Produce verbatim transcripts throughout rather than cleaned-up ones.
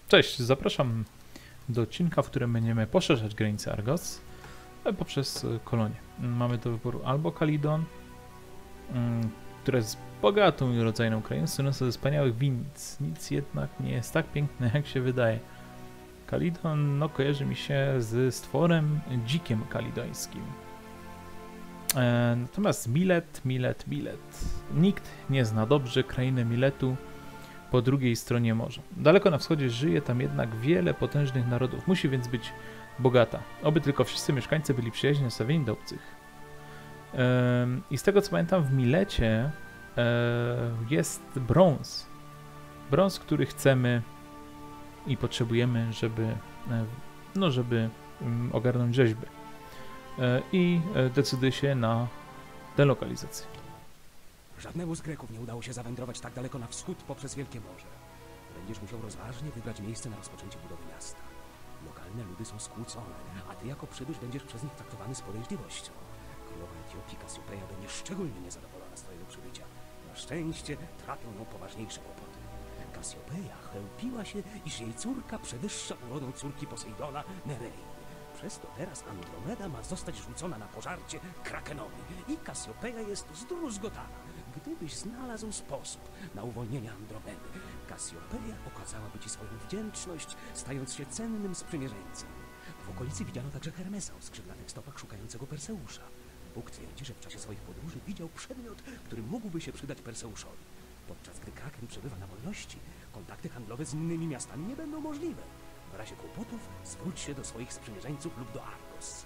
Cześć, zapraszam do odcinka, w którym będziemy poszerzać granice Argos poprzez kolonię. Mamy do wyboru albo Kalidon, która jest bogatą i rodzajną krainą, słynącą ze wspaniałych winnic. Nic jednak nie jest tak piękne, jak się wydaje. Kalidon no, kojarzy mi się z stworem dzikiem kalidońskim. E, natomiast Milet, Milet, Milet. Nikt nie zna dobrze krainy Miletu po drugiej stronie morza. Daleko na wschodzie żyje tam jednak wiele potężnych narodów. Musi więc być bogata. Oby tylko wszyscy mieszkańcy byli przyjaźnie nastawieni do obcych. E, I z tego co pamiętam, w Milecie e, jest brąz. Brąz, który chcemy i potrzebujemy, żeby, e, no, żeby um, ogarnąć rzeźby. E, I e, decyduje się na delokalizację. Żadnemu z Greków nie udało się zawędrować tak daleko na wschód poprzez Wielkie Morze. Będziesz musiał rozważnie wybrać miejsce na rozpoczęcie budowy miasta. Lokalne ludy są skłócone, a ty jako przybysz będziesz przez nich traktowany z podejrzliwością. Królowa Etiopii Kasjopeja będzie szczególnie niezadowolona z twojego przybycia. Na szczęście trapią ją poważniejsze kłopoty. Kasjopeja chełpiła się, iż jej córka przewyższa urodą córki Posejdona, Nerei. Przez to teraz Andromeda ma zostać rzucona na pożarcie Krakenowi i Kasjopeja jest zdruzgotana. Gdybyś znalazł sposób na uwolnienie Andromedy, Kasjopeja okazałaby ci swoją wdzięczność, stając się cennym sprzymierzeńcem. W okolicy widziano także Hermesa o skrzydlatych stopach szukającego Perseusza. Bóg twierdzi, że w czasie swoich podróży widział przedmiot, który mógłby się przydać Perseuszowi. Podczas gdy Kraken przebywa na wolności, kontakty handlowe z innymi miastami nie będą możliwe. W razie kłopotów zwróć się do swoich sprzymierzeńców lub do Argos.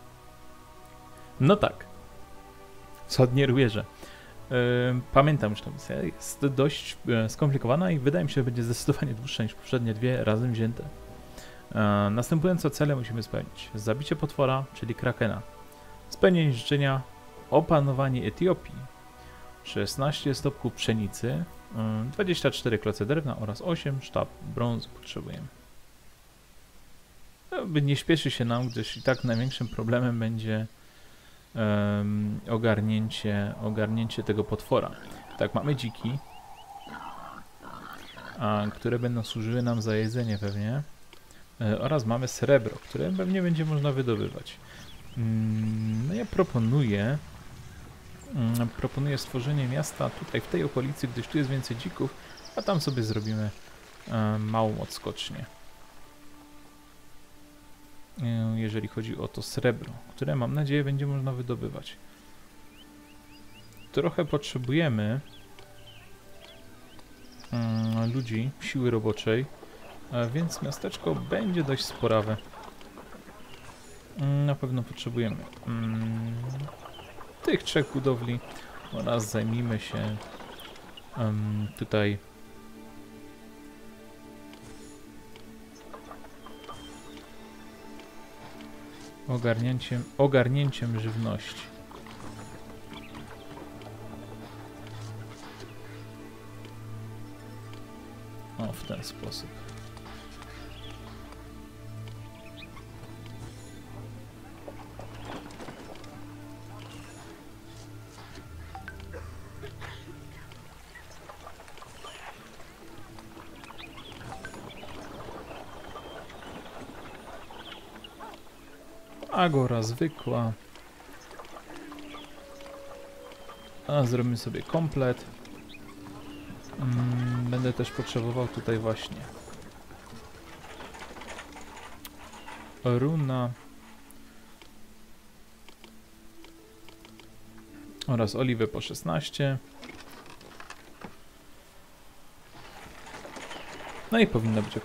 No tak. Wschodnie rubieże. Yy, pamiętam, że ta misja jest dość yy, skomplikowana i wydaje mi się, że będzie zdecydowanie dłuższa niż poprzednie dwie razem wzięte. Yy, następujące cele musimy spełnić. Zabicie potwora, czyli Krakena. Spełnienie życzenia, opanowanie Etiopii. szesnaście stopków pszenicy, yy, dwadzieścia cztery kloce drewna oraz osiem sztab brązu potrzebujemy. Nie śpieszy się nam, gdyż i tak największym problemem będzie um, ogarnięcie, ogarnięcie tego potwora. Tak, mamy dziki, a, które będą służyły nam za jedzenie pewnie, e, oraz mamy srebro, które pewnie będzie można wydobywać. Mm, no ja proponuję, mm, proponuję stworzenie miasta tutaj w tej okolicy, gdyż tu jest więcej dzików, a tam sobie zrobimy e, małą odskocznię. Jeżeli chodzi o to srebro, które mam nadzieję będzie można wydobywać. Trochę potrzebujemy um, ludzi, siły roboczej, więc miasteczko będzie dość sporawe. Na pewno potrzebujemy um, tych trzech budowli oraz zajmijmy się um, tutaj Ogarnięciem, ogarnięciem żywności. O, w ten sposób. Agora zwykła. A zrobimy sobie komplet. Mm, będę też potrzebował tutaj właśnie runa oraz oliwę po szesnaście. No i powinno być ok.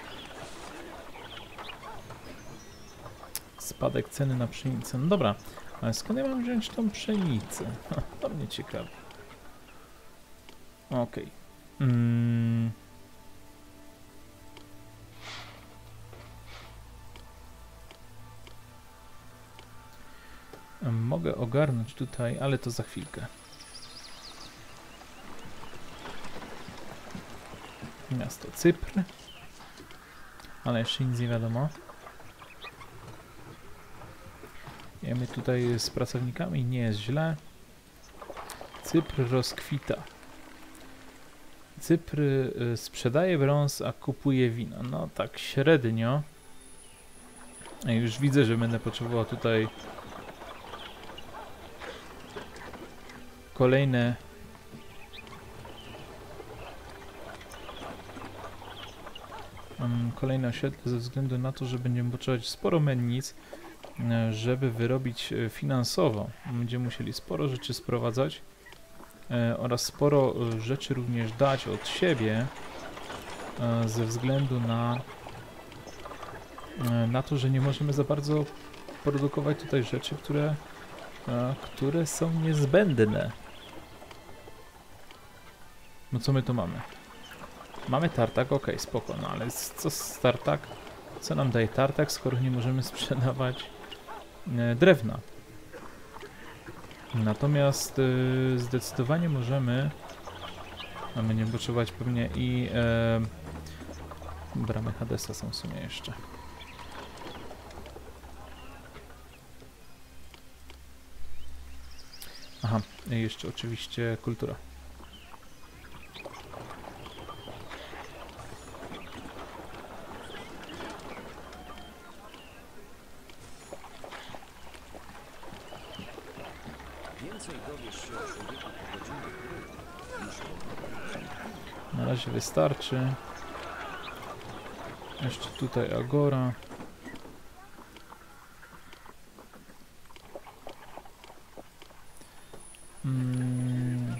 Spadek ceny na pszenicę. No dobra, ale skąd ja mam wziąć tą pszenicę? Ha, to mnie ciekawi. Okej. Okay. Mm. Mogę ogarnąć tutaj, ale to za chwilkę. Miasto Cypr. Ale jeszcze nic nie wiadomo. Jemy tutaj z pracownikami, nie jest źle. Cypr rozkwita. Cypr y, sprzedaje brąz, a kupuje wino. No tak średnio. Ja już widzę, że będę potrzebował tutaj kolejne um, kolejne osiedle ze względu na to, że będziemy potrzebować sporo mennic, e, żeby wyrobić e, finansowo. Będziemy musieli sporo rzeczy sprowadzać e, oraz sporo e, rzeczy również dać od siebie e, ze względu na e, na to, że nie możemy za bardzo produkować tutaj rzeczy, które e, które są niezbędne. No co my tu mamy? Mamy tartak, ok, spoko, no ale co z tartak? Co nam daje tartak, skoro nie możemy sprzedawać e, drewna? Natomiast e, zdecydowanie możemy, a będziemy potrzebować pewnie i e, bramy Hadesa są w sumie jeszcze. Aha, i jeszcze oczywiście kultura. Więcej dowiesz się o człowieku po godzinie gry, niż po Na razie wystarczy. Jeszcze tutaj Agora. Mm.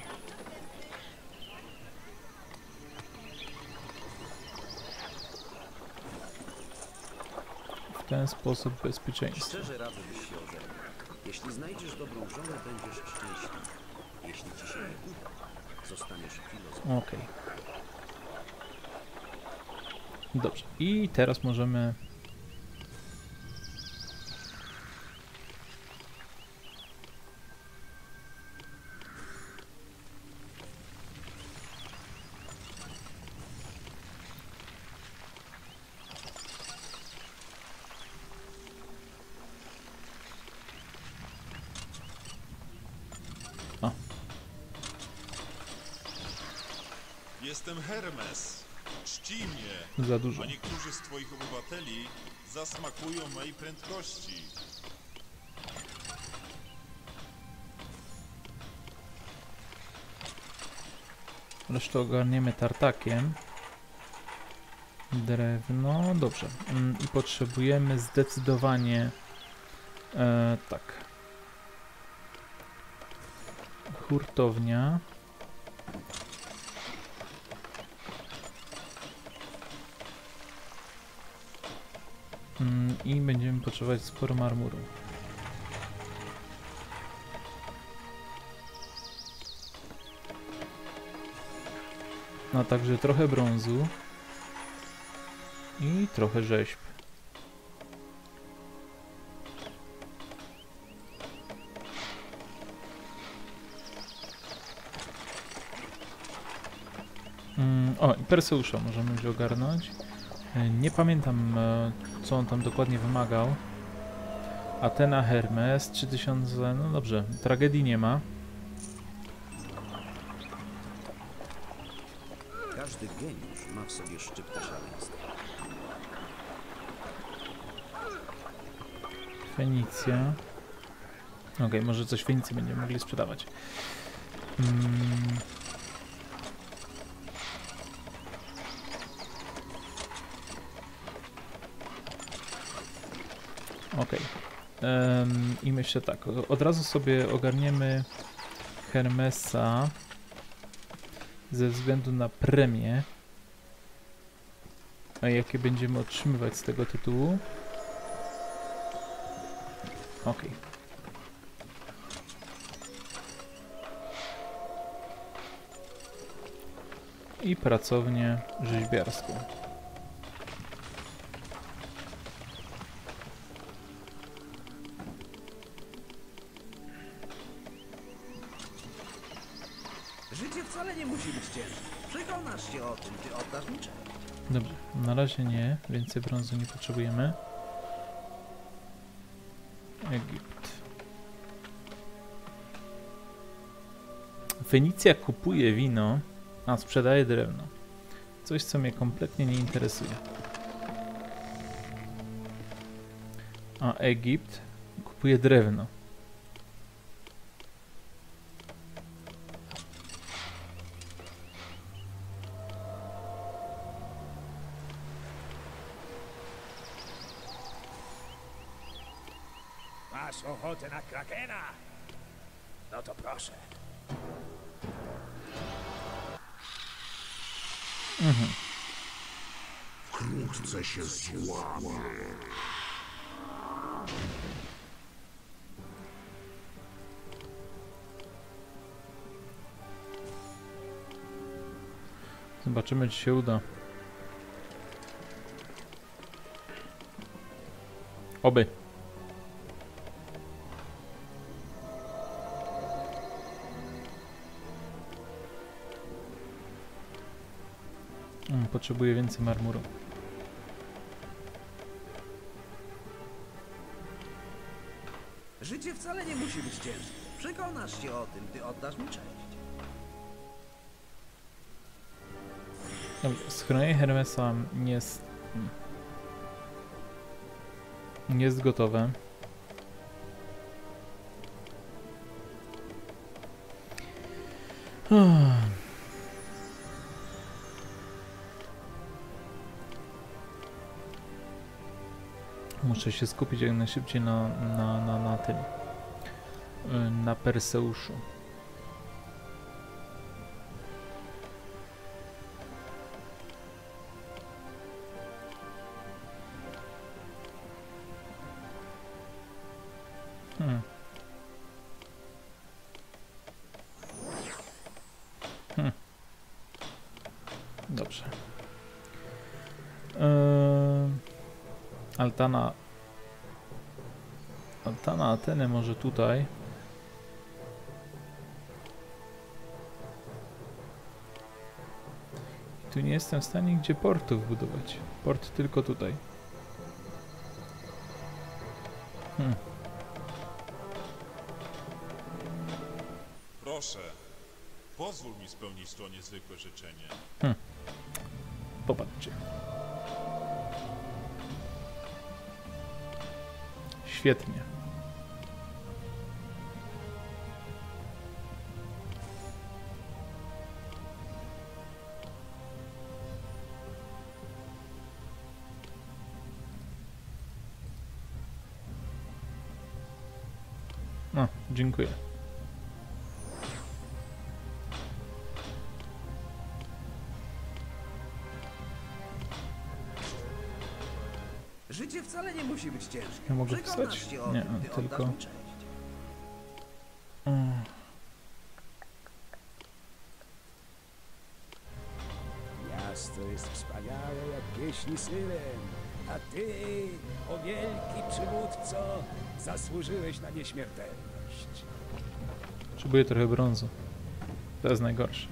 W ten sposób bezpieczeństwo. Szczerze radzę, byś się ożenił. Jeśli znajdziesz dobrą żonę, będziesz szczęśliwy. Jeśli ci się nie uda, zostaniesz filozofem. Okej. Dobrze. I teraz możemy... Jestem Hermes. Czci mnie, Za dużo. a niektórzy z twoich obywateli zasmakują mojej prędkości. Resztę ogarniemy tartakiem. Drewno, dobrze. Mm, I potrzebujemy zdecydowanie e, tak. Hurtownia. Mm, I będziemy potrzebować sporo marmuru. A także trochę brązu i trochę rzeźb. Mm, o, i Perseusza możemy już ogarnąć. Nie pamiętam, co on tam dokładnie wymagał. Atena, Hermes, trzy tysiące, no dobrze, tragedii nie ma. Każdy geniusz ma w sobie szczyptę szaleństwa. Fenicja. Okej, okay, może coś Fenicji będziemy mogli sprzedawać. Hmm. Okej. Okay. Um, I myślę tak, od razu sobie ogarniemy Hermesa ze względu na premię, a jakie będziemy otrzymywać z tego tytułu. Ok. I pracownię rzeźbiarską. Życie wcale nie musi być ciężkie. Przekonasz się o tym, ty oddasz mi cześć. Dobrze, na razie nie, więcej brązu nie potrzebujemy. Egipt. Fenicja kupuje wino. A, sprzedaje drewno. Coś, co mnie kompletnie nie interesuje. A Egipt kupuje drewno. Masz ochotę na krakena? No to proszę. Mhm. Wkrótce się złamie. Zobaczymy, czy się uda. Oby. Mm, potrzebuję więcej marmuru. Życie wcale nie musi być ciężkie. Przekonasz się o tym, gdy oddasz mi cześć. Dobrze, schronienie Hermesa nie jest... nie jest gotowe. Muszę się skupić jak najszybciej na, na, na, na tym. Na Perseuszu. Hmm. Hmm. Dobrze. Eee, Altana. Altana Ateny może tutaj. Tu nie jestem w stanie gdzie portów budować. Port tylko tutaj. Hmm. Proszę, pozwól mi spełnić to niezwykłe życzenie. Hmm. Popatrzcie. Świetnie. No, dziękuję. Życie wcale nie musi być ciężkie. Ja mogę Przekonasz wstać? się o Nie, tym, gdy tylko- oddasz mi cześć. Mm. Miasto jest wspaniałe jak pieśni Syren, a ty, o wielki przywódco, zasłużyłeś na nieśmiertelność. Potrzebuję trochę brązu. To jest najgorsze.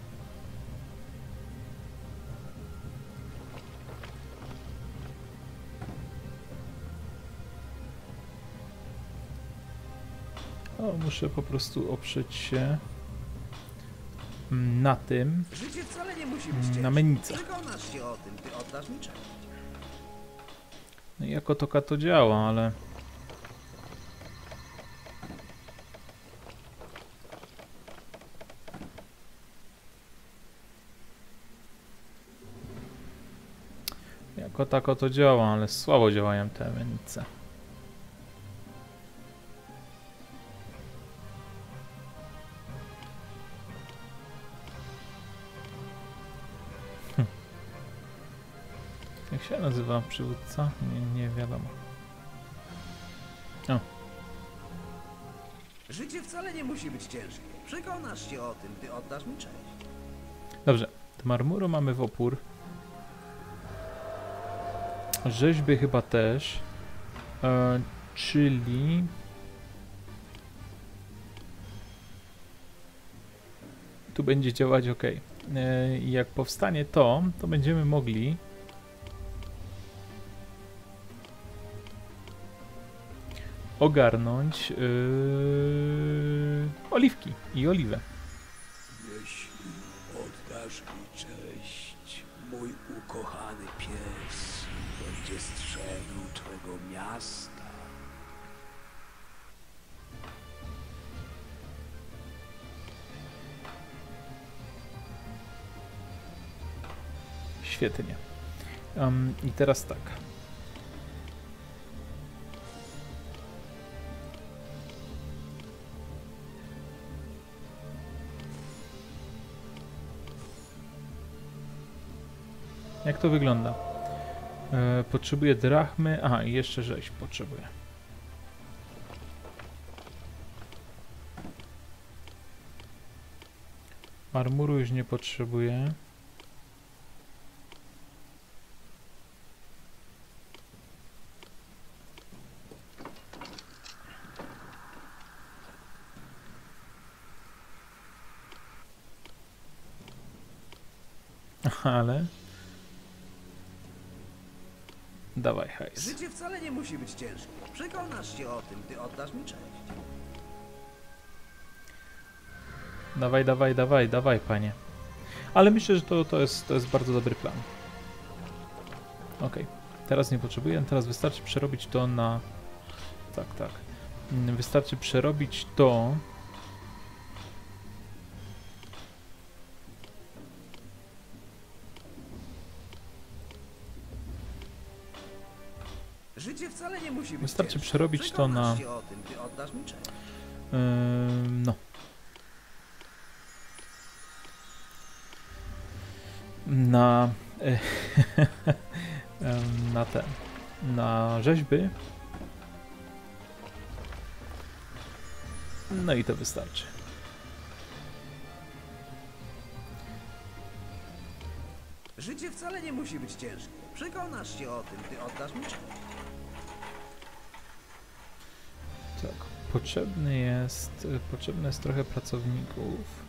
O, muszę po prostu oprzeć się na tym, Życie wcale nie musi być na ciężkie. mennicach. Przekonasz się o tym, gdy oddasz mi cześć. No i jako toka to działa, ale... Jako tako to działa, ale słabo działają te mennice. Hm. Jak się nazywa przywódca? Nie, nie wiadomo. O, Życie wcale nie musi być ciężkie. Przekonasz się o tym, gdy oddasz mi cześć. dobrze. Do marmuru mamy w opór. Rzeźby chyba też. E, czyli... Tu będzie działać ok. E, jak powstanie to, to będziemy mogli... ogarnąć yy, oliwki i oliwę. Jeśli oddasz oddasz mi cześć, mój ukochany pies będzie strzegł twego miasta. Świetnie. Um, I teraz tak. Jak to wygląda? E, potrzebuję drachmy. Aha, i jeszcze rzeź potrzebuję. Armuru już nie potrzebuję. Ale... Dawaj hajs. Życie wcale nie musi być ciężkie. Przekonasz się o tym, gdy oddasz mi cześć. Dawaj, dawaj, dawaj, dawaj, panie. Ale myślę, że to, to, jest, to jest bardzo dobry plan. Ok, teraz nie potrzebuję, teraz wystarczy przerobić to na... Tak, tak. Wystarczy przerobić to... Życie wcale nie musi być Wystarczy ciężkie. przerobić to na... Przekonasz się o tym, gdy oddasz mi cześć. Yy, no. Na... na ten... Na rzeźby. No i to wystarczy. Życie wcale nie musi być ciężkie. Przekonasz się o tym, gdy oddasz mi cześć. Tak, potrzebny jest, potrzebne jest trochę pracowników.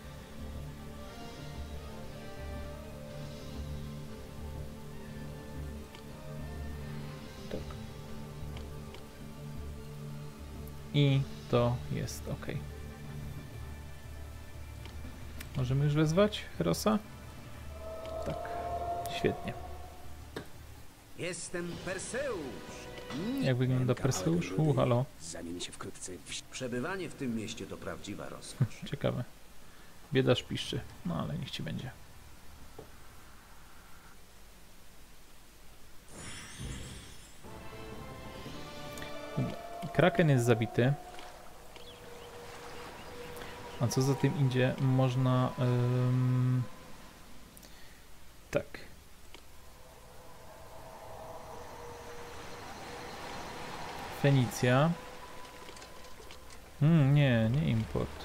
Tak. I to jest ok. Możemy już wezwać Herosa? Tak, świetnie. Jestem Perseusz. Jak wygląda Perseusz? U, halo. Zamieni się wkrótce w... Przebywanie w tym mieście to prawdziwa rozkosz. Ciekawe. Biedasz piszczy. No ale niech ci będzie. Kraken jest zabity. A co za tym idzie, można... Ym... Tak. Fenicja. Hmm, nie, nie import.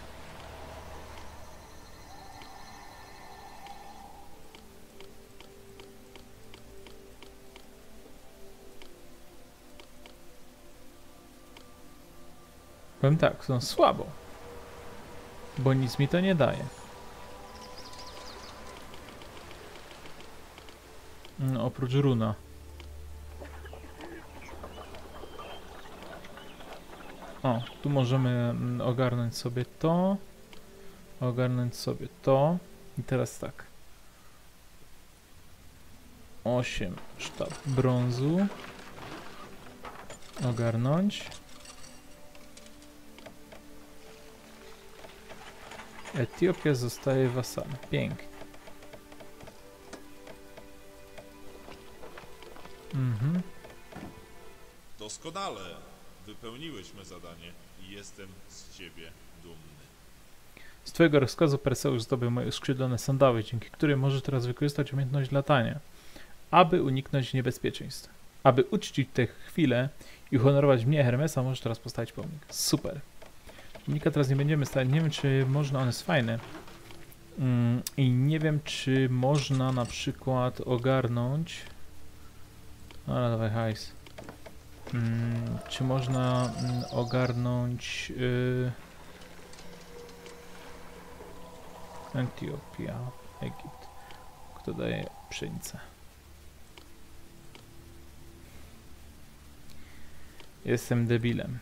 Powiem tak, są słabo. Bo nic mi to nie daje. No, oprócz runa. O, tu możemy ogarnąć sobie to. Ogarnąć sobie to. I teraz tak. osiem sztab brązu. Ogarnąć. Etiopia zostaje wasalem. Pięknie. Mhm. Doskonale. Wypełniłeś me zadanie i jestem z ciebie dumny. Z twojego rozkazu Perseusz zdobył moje skrzydlone sandały, dzięki którym możesz teraz wykorzystać umiejętność latania, aby uniknąć niebezpieczeństw. Aby uczcić tę chwilę i uhonorować mnie, Hermesa, możesz teraz postawić pomnik. Super. Pomnika teraz nie będziemy stawiać. Nie wiem, czy można, on jest fajny. Mm, I nie wiem, czy można na przykład ogarnąć... Ale dawaj hajs. Mm, czy można mm, ogarnąć... Yy... Etiopia, Egipt. Kto daje pszenicę? Jestem debilem.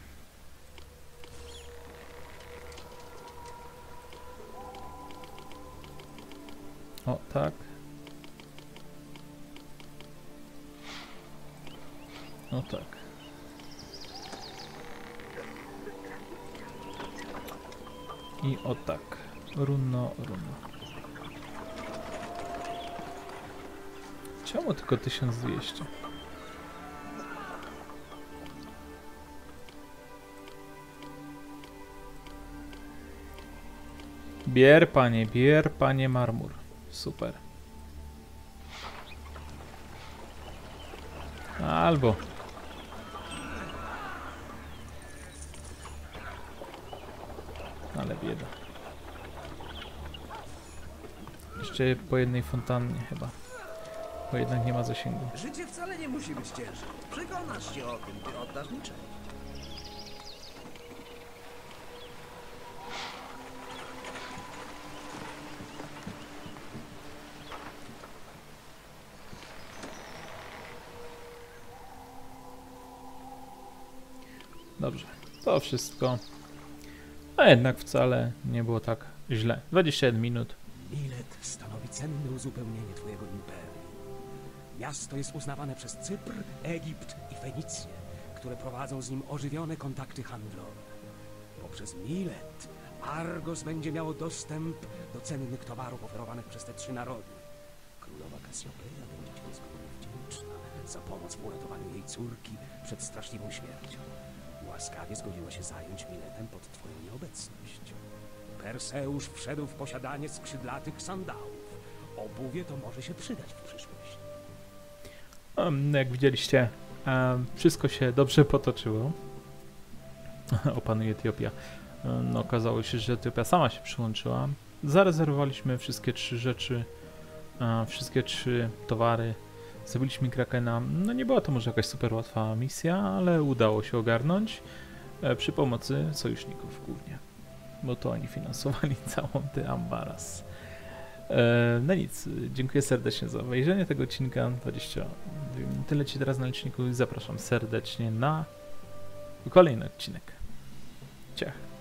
O, tak. O, tak. I o tak. Runno, runno. Czemu tylko tysiąc dwieście? Bier, panie, bier, panie marmur. Super. Albo. Ale bieda. Jeszcze po jednej fontannie chyba. Bo jednak nie ma zasięgu. Życie wcale nie musi być ciężkie. Przekonasz się o tym, gdy oddasz mi cześć. Dobrze, to wszystko. A jednak wcale nie było tak źle. dwadzieścia jeden minut. Milet stanowi cenne uzupełnienie twojego imperium. Miasto jest uznawane przez Cypr, Egipt i Fenicję, które prowadzą z nim ożywione kontakty handlowe. Poprzez Milet Argos będzie miało dostęp do cennych towarów oferowanych przez te trzy narody. Królowa Kasjopeia będzie ci niezwykle wdzięczna za pomoc w uratowaniu jej córki przed straszliwą śmiercią. Łaskawie zgodziła się zająć Miletem pod twoją nieobecność. Perseusz wszedł w posiadanie skrzydlatych sandałów. Obuwie to może się przydać w przyszłości. Um, jak widzieliście, um, wszystko się dobrze potoczyło. Opanuje Etiopia. Um, no, okazało się, że Etiopia sama się przyłączyła. Zarezerwowaliśmy wszystkie trzy rzeczy, um, wszystkie trzy towary. Zabiliśmy Krakena. No nie była to może jakaś super łatwa misja, ale udało się ogarnąć e, przy pomocy sojuszników głównie. Bo to oni finansowali całą tę ambaras. E, no nic, dziękuję serdecznie za obejrzenie tego odcinka. dwadzieścia dwie minuty leci teraz na liczniku i zapraszam serdecznie na kolejny odcinek. Ciach.